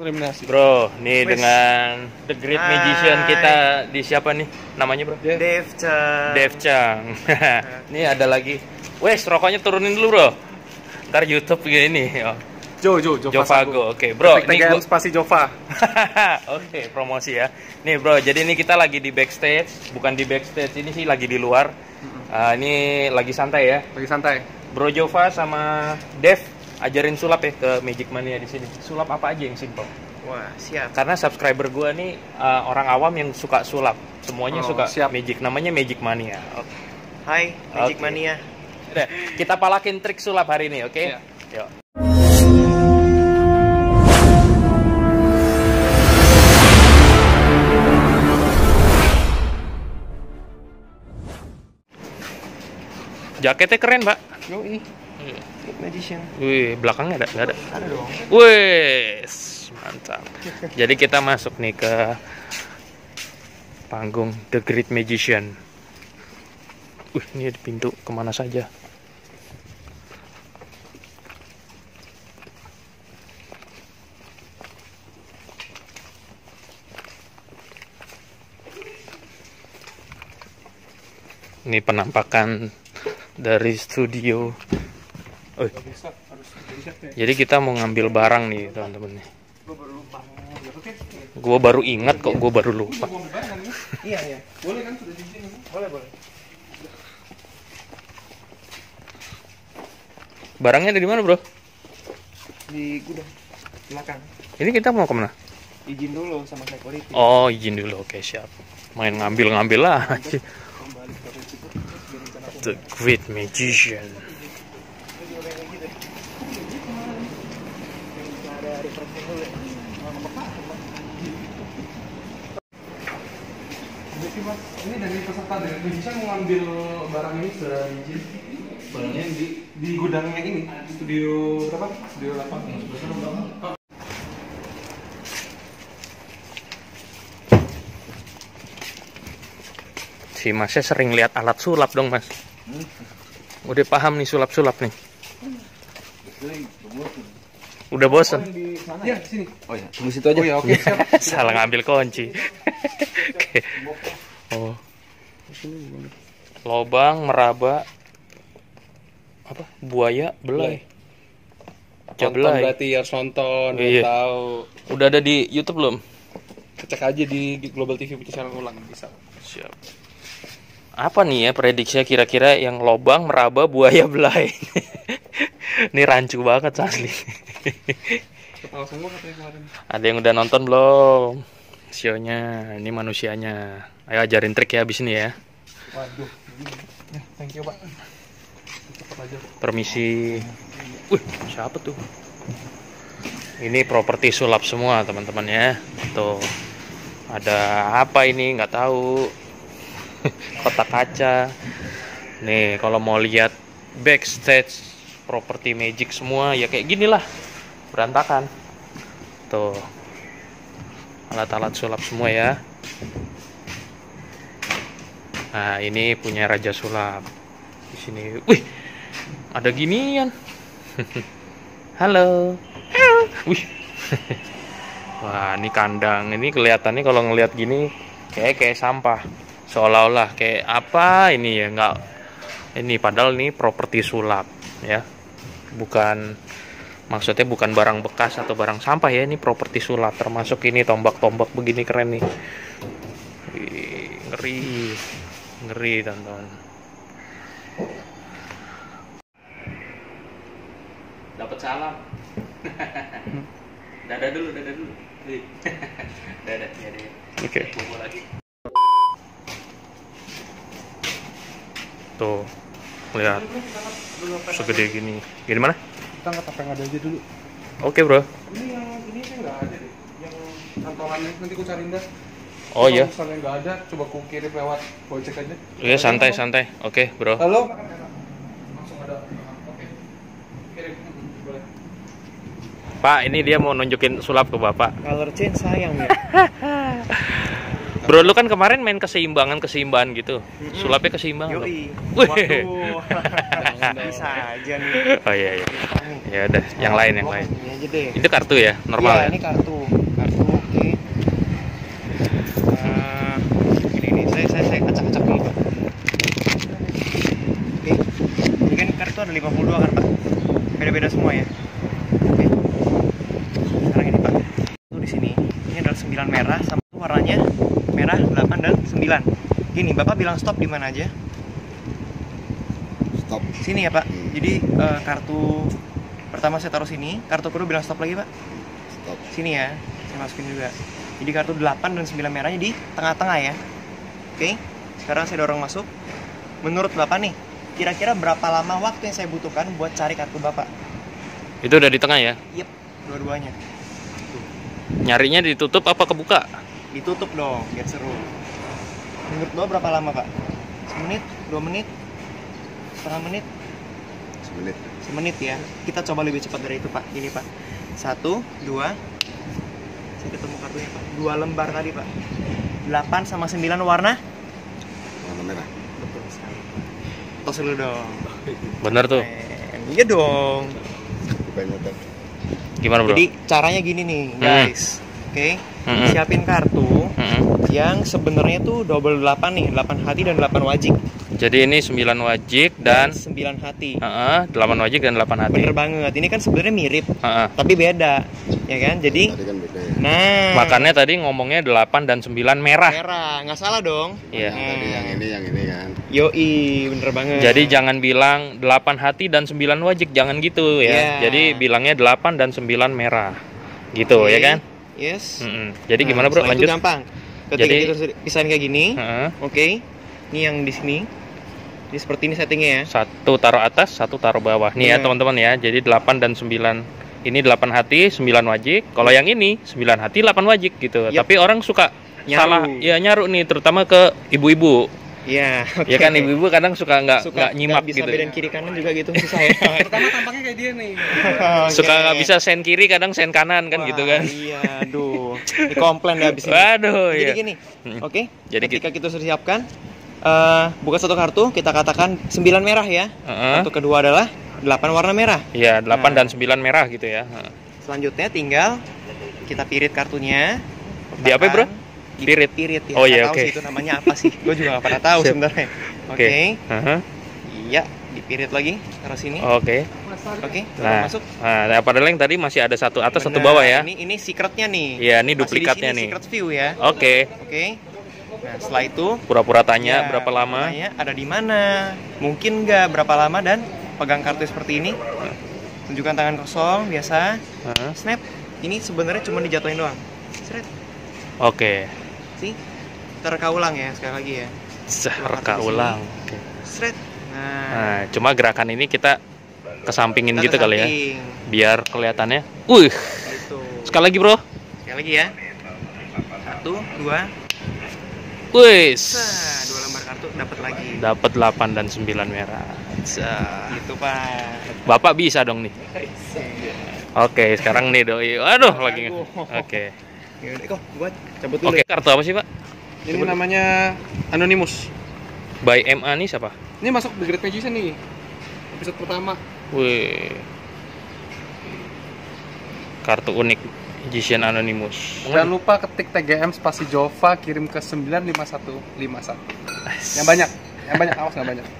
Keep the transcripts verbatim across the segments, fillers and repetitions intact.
eliminasi. Bro, nih Wes. dengan The Great Hai. Magician kita di siapa nih? Namanya bro? Dev Chang. Dev Chang. Ini ada lagi. Wes, rokoknya turunin dulu bro. Ntar YouTube gini. Oh. Jo, Jo, Jova Jovago, oke bro. Ini Ini gua... spasi Jova. Oke, promosi ya. Nih bro, jadi ini kita lagi di backstage, bukan di backstage, ini sih lagi di luar. Uh, ini lagi santai ya. Lagi santai. Bro Jova sama Dev ajarin sulap ya ke Magic Mania di sini. Sulap apa aja yang simple? Wah, siap. Karena subscriber gua nih uh, orang awam yang suka sulap. Semuanya Oh, suka siap. Magic, namanya Magic Mania. Oke. Hai, Magic Oke. Mania. Udah, kita palakin trik sulap hari ini, oke? Iya. Yuk. Jaketnya keren, Pak. Yoi. Magician. Wih, belakangnya ada? Nggak ada? Ada dong. Wih, mantap. Jadi kita masuk nih ke panggung The Great Magician. Wih, ini ada pintu kemana saja. Ini penampakan dari studio. Oh, jadi kita mau ngambil barang nih teman-teman nih. Gue baru ingat kok, gue baru lupa. Iya, iya. Boleh kan sudah di sini? Boleh, boleh. Barangnya ada di mana bro? Di gudang belakang. Ini kita mau kemana? Izin dulu sama security. Oh izin dulu, oke siap. Main ngambil-ngambil lah. Kembali ke resiko. The Great Magician. Ada refreshing dulu. Jadi mas, ini dari peserta dari Magician mau ngambil barang ini sudah izin. Barangnya di di gudangnya ini, studio berapa? Studio delapan. Si masnya sering lihat alat sulap dong mas. Udah paham nih sulap-sulap nih. Udah bosen. Ya, di sini. Oh ya, tunggu situ aja. Oh ya, oke, siap. Salah ngambil kunci. Oke. Oh. Lobang, meraba, apa? Buaya, belai. Nonton Jablay. berarti harus nonton, Iya. tahu. Udah ada di YouTube belum? Cek aja di Global T V channel ulang bisa. Siap. Apa nih ya prediksinya kira-kira yang lobang, meraba, buaya, belai? Ini rancu banget asli. Ketawa semua katanya kemarin. Ada yang udah nonton belum? Sionya, ini manusianya. Ayo ajarin trik ya abis ini ya. Waduh. Ya, thank you, Pak. Cepat aja. Permisi. Wih, siapa tuh? Ini properti sulap semua teman-teman ya. Tuh. Ada apa ini? Nggak tahu. Kotak kaca. Nih, kalau mau lihat backstage properti Magic semua ya kayak gini lah. Berantakan. Tuh. Alat-alat sulap semua ya. Nah, ini punya Raja Sulap. Di sini. Wih. Ada ginian. Halo. Wih. Wah, ini kandang. Ini kelihatannya kalau ngelihat gini kayak kayak sampah. Seolah-olah kayak apa ini ya, nggak ini padahal ini properti sulap ya. Bukan maksudnya bukan barang bekas atau barang sampah ya, ini properti sulap. Termasuk ini tombak-tombak begini keren nih. Wih, ngeri. Ngeri, teman-teman. Dapat salam. Dadah dulu, dadah dulu. Dadah, ya deh. Oke. Bobo lagi. Tuh, lihat segede gini. Gini mana? Kita angkat apa yang ada aja dulu. Oke bro. Ini yang ini sih nggak ada deh. Yang kantongannya nanti ku cariin dah. Oh iya. Kalau misalnya nggak ada, coba ku kirim lewat Gojek aja. Iya santai santai. Oke bro. Halo. Langsung ada. Oke. Kirim. Boleh. Pak, ini dia mau nunjukin sulap ke bapak. Color change sayang ya. Bro, lu kan kemarin main keseimbangan keseimbangan gitu. Mm-hmm. Sulapnya keseimbangan. Yoi. Wih. Waduh. Bisa aja nih. Oh iya iya. Ya udah, yang lain yang lain. Ini aja deh. Itu kartu ya, normal Iya, ya. ini kartu. Kartu oke. Uh, ini ini saya saya saya acak-acak dulu, Pak. Oke. Ini kan kartu ada lima puluh dua kan, Pak? Beda-beda semua ya. Oke. Sekarang ini, Pak. Tuh di sini. Ini adalah sembilan merah sama warnanya merah delapan dan sembilan. Gini, Bapak bilang stop di mana aja? Stop. Sini ya, Pak. Jadi uh, kartu pertama saya taruh sini, kartu kedua bilang stop lagi, Pak. Stop. Sini ya, saya masukin juga. Jadi kartu delapan dan sembilan merahnya di tengah-tengah ya. Oke. Sekarang saya dorong masuk. Menurut Bapak nih, kira-kira berapa lama waktu yang saya butuhkan buat cari kartu Bapak? Itu udah di tengah ya. Yep, dua-duanya. Nyarinya ditutup apa kebuka? Ditutup dong, biar seru. Menurut Bapak berapa lama, Pak? Semenit, dua menit, setengah menit, Semenit. semenit ya. Kita coba lebih cepat dari itu, Pak. Ini, Pak. Satu, dua. Saya ketemu kartunya, Pak. Dua lembar tadi, Pak. Delapan sama sembilan warna. Warna merah. Betul sekali. Tos dulu dong. Bener tuh. Eh, iya dong. Banyak tuh. Gimana, Bro? Jadi caranya gini nih, guys. Oke. Hmm. Siapin kartu Mm-mm. yang sebenarnya tuh double delapan nih, delapan hati dan delapan wajik. Jadi ini sembilan wajik dan sembilan hati. Heeh, delapan wajik dan delapan hati. Bener banget. Ini kan sebenarnya mirip, Heeh. tapi beda. Ya kan? Jadi Tadi kan beda ya. nah, Makanya tadi ngomongnya delapan dan sembilan merah. merah, nggak salah dong. Iya. Yang tadi yang ini yang ini kan. Yoi, bener banget. Jadi jangan bilang delapan hati dan sembilan wajik, jangan gitu ya. Iya. Jadi bilangnya delapan dan sembilan merah. Gitu Oke. ya kan? Yes. Mm-mm. Jadi Nah, gimana, Bro? setelah itu Lanjut. gampang. Ketika Jadi- kita sudah pisahin kayak gini, Heeh. oke. Ini yang di sini. Ini seperti ini settingnya ya. Satu taruh atas, satu taruh bawah. Nih ya Iya. teman-teman ya. Jadi delapan dan sembilan. Ini delapan hati, sembilan wajik. Kalau yang ini sembilan hati, delapan wajik gitu. Yap. Tapi orang suka Nyaru. salah ya nyaru nih, terutama ke ibu-ibu. Iya. Ya kan ibu-ibu kadang suka nggak Suka nggak nyimak nggak bisa gitu. bedain kiri kanan juga gitu susah ya. Pertama tampaknya kayak dia nih. Suka nggak bisa sen kiri, kadang sen kanan kan Wah, gitu kan. Iya, aduh. Ini komplain deh abis ini. Waduh, Jadi iya. gini, Hmm. oke. Jadi ketika kita sudah siapkan, eh buka satu kartu, kita katakan sembilan merah ya. Heeh. Kartu kedua adalah delapan warna merah. Iya, delapan Nah. dan sembilan merah gitu ya. Heeh. Selanjutnya tinggal kita pirit kartunya. Di apa, Bro? Di Pirit? Pirit ya. Oh, iya, Nggak tahu oke. sih itu namanya apa sih. Gue juga gak pernah tahu Sip. sebenarnya. Oke. Oke. Heeh. Iya, dipirit lagi taruh sini. Oke. Oke, Nah, masuk. nah, padahal yang tadi masih ada satu atas, satu Benar, bawah ya. Ini ini secretnya nih. Iya, ini Masih di duplikatnya sini, nih. Secret view ya. Oke. Oke. Nah, setelah itu Pura-pura tanya ya, berapa lama? tanya ada di mana? Mungkin nggak berapa lama dan pegang kartu seperti ini. Tunjukkan tangan kosong biasa. Heeh. Snap. Ini sebenarnya cuma dijatuhin doang. Seret. Oke. Sih. Terka ulang ya sekali lagi ya. Sah, Dua reka kartu di ulang. sini. Oke. Seret. Nah, Nah, cuma gerakan ini kita kesampingin kita gitu ke kali ya. samping. Biar kelihatannya. Wih. Gitu. Sekali lagi, Bro. Sekali lagi ya. Satu, dua. Wih. Nah, dua lembar kartu dapat lagi. Dapat delapan dan sembilan merah. Sah. Gitu, Pak. Bapak bisa dong nih. Oke, sekarang nih doi. Aduh, lagi. Aduh. Oke. Yaudah, kok gua cabut dulu. Oke, ya. kartu apa sih, Pak? Ini namanya Anonymous. By M A nih siapa? Ini masuk The Great Magician nih. Episode pertama. Wih. Kartu unik Magician Anonymous. Jangan lupa ketik T G M spasi Jova, kirim ke sembilan lima satu lima satu. Yang banyak, yang banyak, awas nggak banyak.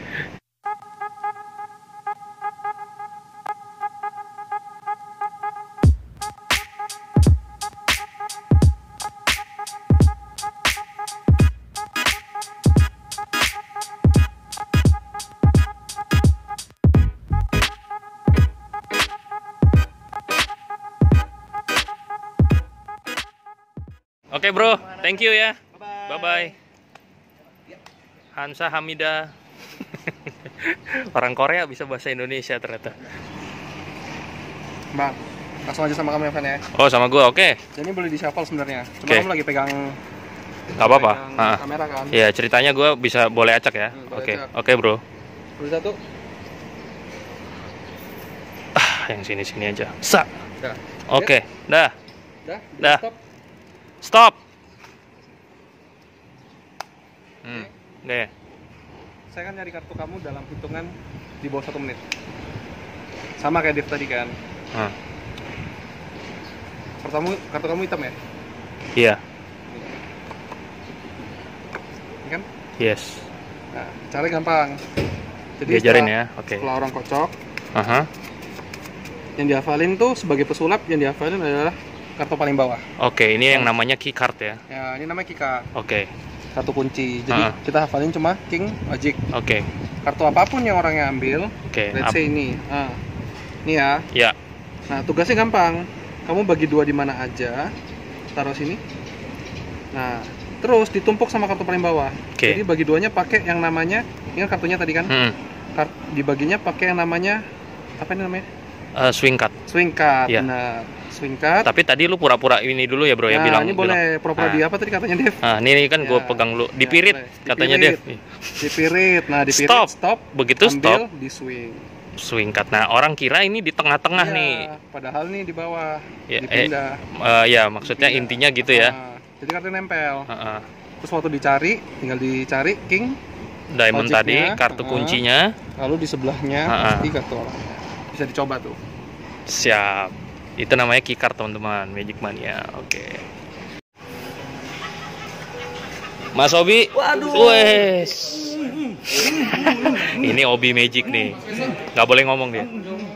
Oke, Bro. Thank you ya. Bye-bye. Bye-bye. Hansa Hamida. Orang Korea bisa bahasa Indonesia ternyata. Bang, langsung aja sama kamu ya, Van ya. Oh, sama gua. Oke. Jadi boleh di shuffle sebenarnya. Cuma Oke. kamu lagi pegang Gak apa-apa. pegang Ah. kamera kan. Ya, ceritanya gua bisa boleh acak ya. Hmm, boleh Oke. acak. Oke, Bro. Boleh satu. Ah, yang sini-sini aja. Sa. Dah. Oke. Dah. Dah, Dah. stop. Stop. Hmm. Deh. Saya akan nyari kartu kamu dalam hitungan di bawah satu menit. Sama kayak Dev tadi kan. Hmm. Pertama kartu kamu hitam ya? Iya. Ini kan? Yes. Nah, caranya gampang. Jadi Diajarin setelah, ya. Oke. setelah orang kocok, Aha. yang dihafalin tuh sebagai pesulap yang dihafalin adalah kartu paling bawah. Oke, ini yang namanya key card ya. Ya, ini namanya kika, Oke. kartu kunci. Jadi Ah. kita hafalin cuma king, magic. Oke. Kartu apapun yang orangnya ambil, Oke. let's Ap- say ini. Ah. Ini ya. Ya. Nah, tugasnya gampang. Kamu bagi dua di mana aja, taruh sini. Nah, terus ditumpuk sama kartu paling bawah. Oke. Jadi bagi duanya pakai yang namanya, ingat kartunya tadi kan? Hmm. Kart, dibaginya pakai yang namanya apa ini namanya? Eh, swing card. Swing card. Iya. Nah, swing card. Tapi tadi lu pura-pura ini dulu ya, Bro, ya Nah, bilang. ini boleh bilang. pura-pura Ah. di apa tadi katanya Dev? Nah, ini, ini kan gue Ya. pegang lu. Ya, Dipirit boleh. katanya Dipirit. Dev. Dipirit. Nah, dipirit Stop. stop. Begitu ambil, stop. di swing. Swing card. Nah, orang kira ini di tengah-tengah Iya, nih. padahal nih di bawah. Ya, eh, dipindah. eh, ya maksudnya Dipindah. intinya gitu ya. Nah, jadi kartu nempel. Heeh. Terus waktu dicari, tinggal dicari king, Diamond Ojeknya, tadi, kartu uh-uh. kuncinya. lalu di sebelahnya Ha-ha. pasti kartu orangnya. Bisa dicoba tuh. Siap. Itu namanya key card, teman-teman. Magic Mania. Oke. Mas Obi. Waduh. Wes. Ini Obi Magic nih. Nggak boleh ngomong dia.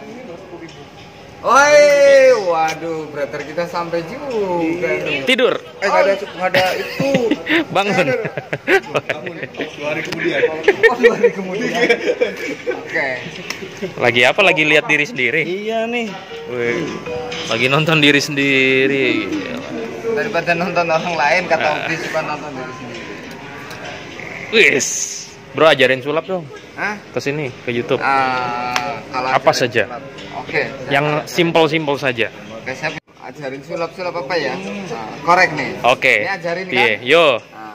Oi, waduh, brother kita sampai juga nih. Tidur. Eh, nggak ada, nggak ada itu. Bangun. Dua hari kemudian. Oh, dua hari kemudian. Oke. Lagi apa? Lagi lihat diri sendiri. Iya nih. Wih. Lagi nonton diri sendiri. Daripada nonton orang lain, kata Obi suka nonton dari sini. Wis. Bro, ajarin sulap dong. Hah? Ke sini, ke YouTube. Ah, kalau Apa ajarin saja? sulap. Oke. Yang simpel-simpel saja. Oke, saya ajarin sulap-sulap apa ya? Nah, korek nih. Oke. Ini ajarin kan? Iya, yo. Nah.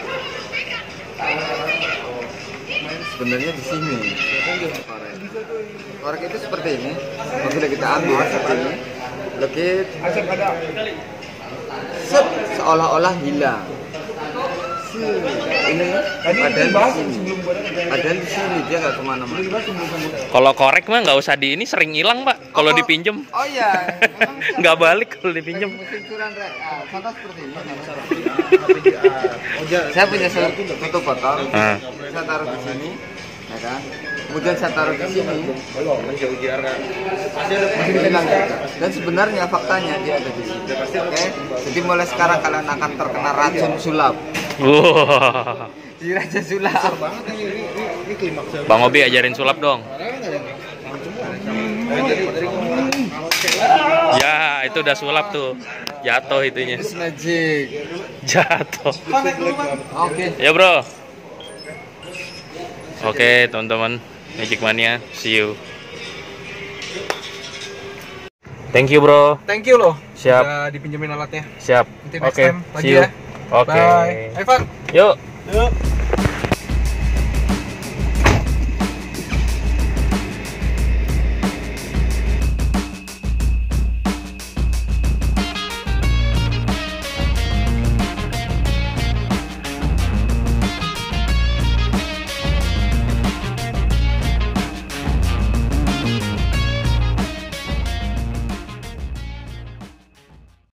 Sebenarnya di sini. Korek. Korek itu seperti ini. Bila kita ambil seperti ini, lekit. Set, seolah-olah hilang. Ini padahal di sini. Padahal di sini dia nggak kemana-mana. Kalau korek mah nggak usah di ini, sering hilang, Pak. Kalau Oh, dipinjem Oh iya. Memang nggak balik kalau dipinjem. mesin curan rek. Ah, contoh seperti ini. Saya punya satu tutup botol. Ah. Saya taruh di sini, ya kan? Kemudian saya taruh di sini. Masih hilang juga. Dan sebenarnya faktanya dia ada di sini. Oke. Jadi mulai sekarang kalian akan terkena racun sulap. Wah. Di racun sulap. Bang Obi ajarin sulap dong. Ya, itu udah sulap tuh. Jatuh itunya. It's magic. Jatuh. Oke. Ya, Bro. Oke, teman-teman. Magic Mania, see you. Thank you, Bro. Thank you loh. Siap. Udah dipinjemin alatnya. Siap. Nanti next Oke, time lagi see you. ya. Oke. Bye. Have fun. Yuk. Yuk.